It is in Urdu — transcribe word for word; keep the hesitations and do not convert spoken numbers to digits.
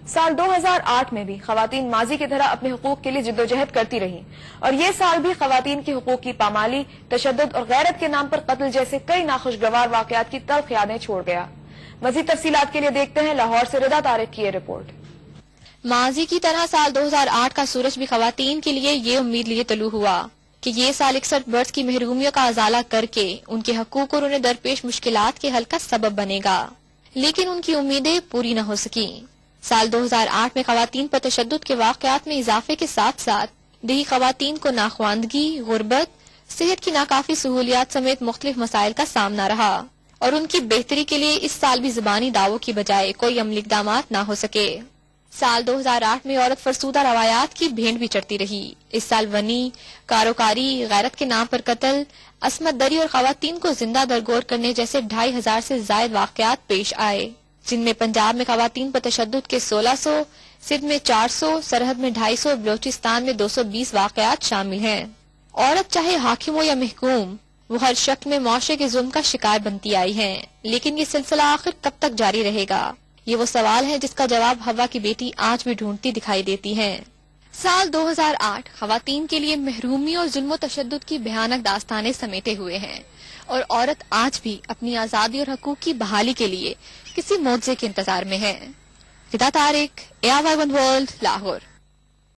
سال دو ہزار آٹھ میں بھی خواتین ماضی کی طرح اپنے حقوق کے لیے جدوجہد کرتی رہیں اور یہ سال بھی خواتین کے حقوق کی پامالی، تشدد اور غیرت کے نام پر قتل جیسے کئی ناخوشگوار واقعات کی تلخ یادیں چھوڑ گیا۔ مزید تفصیلات کے لیے دیکھتے ہیں لاہور سے رضا طارق کی یہ رپورٹ۔ ماضی کی طرح سال دو ہزار آٹھ کا سورج بھی خواتین کے لیے یہ امید لیے طلوع ہوا کہ یہ سال اکسٹھ برس کی محرومیوں کا ازالہ کر کے ان کے حقوق اور انہیں درپیش مشکلات کے حل کا سبب بنے گا، لیکن ان کی امیدیں پوری نہ ہو سکیں۔ سال دو ہزار آٹھ میں خواتین پر تشدد کے واقعات میں اضافے کے ساتھ ساتھ دیہی خواتین کو ناخواندگی، غربت، صحت کی ناکافی سہولیات سمیت مختلف مسائل کا سامنا رہا اور ان کی بہتری کے لیے اس سال بھی زبانی دعووں کی بجائے کوئی عملی اقدامات نہ ہو سکے۔ سال دو ہزار آٹھ میں عورت فرسودہ روایات کی بھینٹ بھی چڑھتی رہی۔ اس سال ونی، کاروکاری، غیرت کے نام پر قتل، عصمت دری اور خواتین کو زندہ درگور کرنے جیسے ڈھائی ہزار سے زائد واقعات پیش آئے، جن میں پنجاب میں خواتین پر تشدد کے سولہ سو، سندھ میں چار سو، سرحد میں ڈھائی سو، بلوچستان میں دو سو بیس واقعات شامل ہیں۔ عورت چاہے حاکم ہو یا محکوم، وہ ہر شکل میں معاشرے کے ظلم کا شکار بنتی آئی ہیں، لیکن یہ سلسلہ آخر کب تک جاری رہے گا؟ یہ وہ سوال ہے جس کا جواب ہوا کی بیٹی آج بھی ڈھونڈتی دکھائی دیتی ہیں۔ سال دو ہزار آٹھ خواتین کے لیے محرومی اور ظلم و تشدد کی بھیانک داستانیں سمیٹے ہوئے ہیں، اور عورت آج بھی اپنی آزادی اور حقوق کی بحالی کے لیے کسی معجزے کے انتظار میں ہے۔ Raza Tariq, A R Y one world, Lahore.